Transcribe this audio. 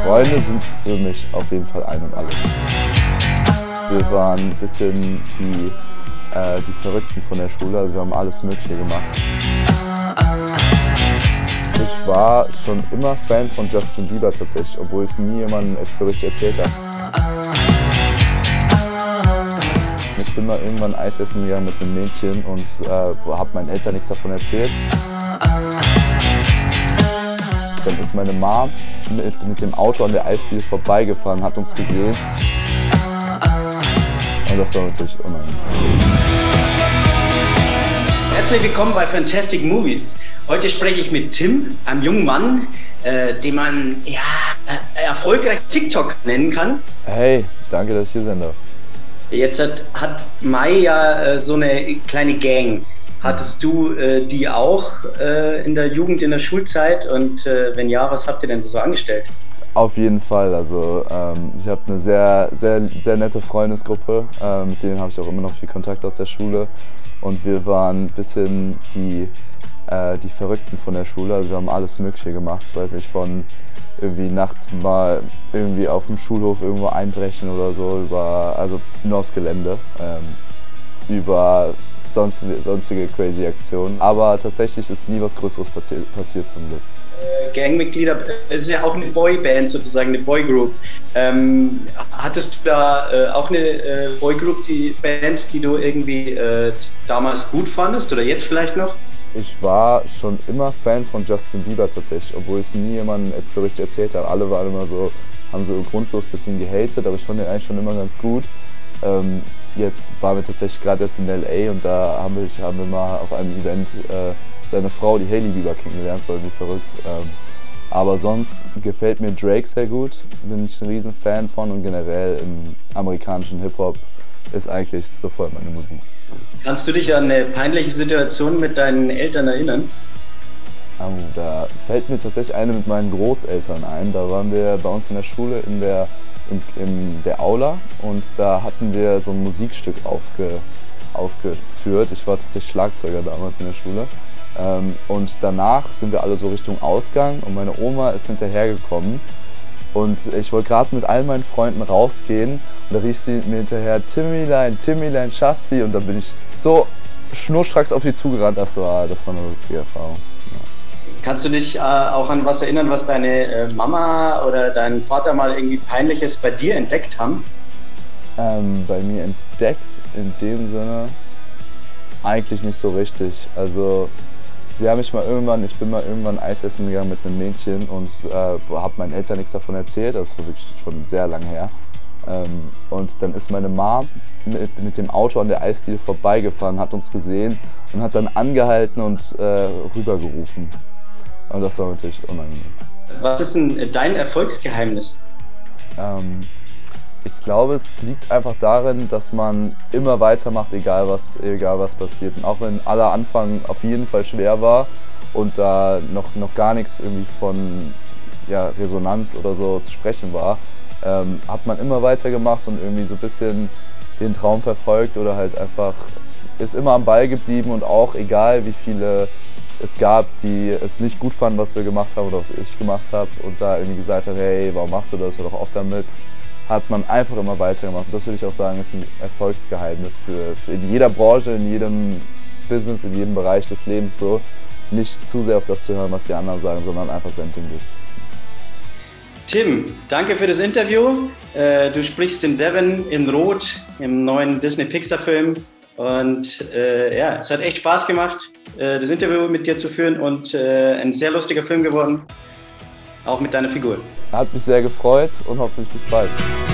Freunde sind für mich auf jeden Fall ein und alles. Wir waren ein bisschen die Verrückten von der Schule, also wir haben alles Mögliche gemacht. Ich war schon immer Fan von Justin Bieber tatsächlich, obwohl ich es nie jemandem so richtig erzählt habe. Ich bin mal irgendwann Eis essen gegangen mit einem Mädchen und habe meinen Eltern nichts davon erzählt. Dann ist meine Mom mit dem Auto an der Eisdiele vorbeigefahren, hat uns gesehen. Und das war natürlich unangenehm. Herzlich willkommen bei Fantastic Movies. Heute spreche ich mit Tim, einem jungen Mann, den man erfolgreich TikTok nennen kann. Hey, danke, dass ich hier sein darf. Jetzt hat Mai ja so eine kleine Gang. Hattest du die auch in der Jugend, in der Schulzeit? Und wenn ja, was habt ihr denn so angestellt? Auf jeden Fall. Also ich habe eine sehr, sehr, sehr nette Freundesgruppe. Mit denen habe ich auch immer noch viel Kontakt aus der Schule. Und wir waren ein bisschen die Verrückten von der Schule. Also wir haben alles Mögliche gemacht. Weiß nicht, von irgendwie nachts mal irgendwie auf dem Schulhof irgendwo einbrechen oder so, also nur aufs Gelände, über sonstige crazy Aktionen. Aber tatsächlich ist nie was Größeres passiert zum Glück. Gangmitglieder, es ist ja auch eine Boyband sozusagen, eine Boygroup. Hattest du da auch eine Boygroup, die Band, die du irgendwie damals gut fandest oder jetzt vielleicht noch? Ich war schon immer Fan von Justin Bieber tatsächlich, obwohl ich es nie jemandem so richtig erzählt habe. Alle waren immer so, haben so grundlos ein bisschen gehatet, aber ich fand den eigentlich schon immer ganz gut. Jetzt waren wir tatsächlich gerade erst in LA und da haben wir mal auf einem Event seine Frau, die Hailey Bieber, kennengelernt. Das war irgendwie verrückt. Aber sonst gefällt mir Drake sehr gut, bin ich ein riesen Fan von, und generell im amerikanischen Hip-Hop ist eigentlich sofort meine Musik. Kannst du dich an eine peinliche Situation mit deinen Eltern erinnern? Da fällt mir tatsächlich eine mit meinen Großeltern ein. Da waren wir bei uns in der Schule in der Aula und da hatten wir so ein Musikstück aufgeführt. Ich war tatsächlich Schlagzeuger damals in der Schule. Und danach sind wir alle so Richtung Ausgang und meine Oma ist hinterhergekommen. Und ich wollte gerade mit all meinen Freunden rausgehen und da rief sie mir hinterher, Timmylein, Schatzi, und dann bin ich so schnurstracks auf sie zugerannt. Das war eine lustige Erfahrung. Ja. Kannst du dich auch an was erinnern, was deine Mama oder dein Vater mal irgendwie Peinliches bei dir entdeckt haben? Bei mir entdeckt in dem Sinne eigentlich nicht so richtig. Also ich bin mal irgendwann Eis essen gegangen mit einem Mädchen und habe meinen Eltern nichts davon erzählt, das war wirklich schon sehr lange her. Und dann ist meine Mom mit dem Auto an der Eisdiele vorbeigefahren, hat uns gesehen und hat dann angehalten und rübergerufen. Und das war natürlich unangenehm. Was ist denn dein Erfolgsgeheimnis? Ich glaube, es liegt einfach darin, dass man immer weitermacht, egal was passiert. Und auch wenn aller Anfang auf jeden Fall schwer war und da noch gar nichts irgendwie von Resonanz oder so zu sprechen war, hat man immer weitergemacht und irgendwie so ein bisschen den Traum verfolgt oder halt einfach ist immer am Ball geblieben, und auch egal wie viele es gab, die es nicht gut fanden, was wir gemacht haben oder was ich gemacht habe und da irgendwie gesagt haben, hey, warum machst du das, hör doch auf damit, hat man einfach immer weitergemacht. Und das würde ich auch sagen, ist ein Erfolgsgeheimnis für in jeder Branche, in jedem Business, in jedem Bereich des Lebens so. Nicht zu sehr auf das zu hören, was die anderen sagen, sondern einfach sein Ding durchzuziehen. Tim, danke für das Interview. Du sprichst in Devon in Rot im neuen Disney-Pixar-Film. Und es hat echt Spaß gemacht, das Interview mit dir zu führen, und ein sehr lustiger Film geworden, auch mit deiner Figur. Hat mich sehr gefreut und hoffentlich bis bald.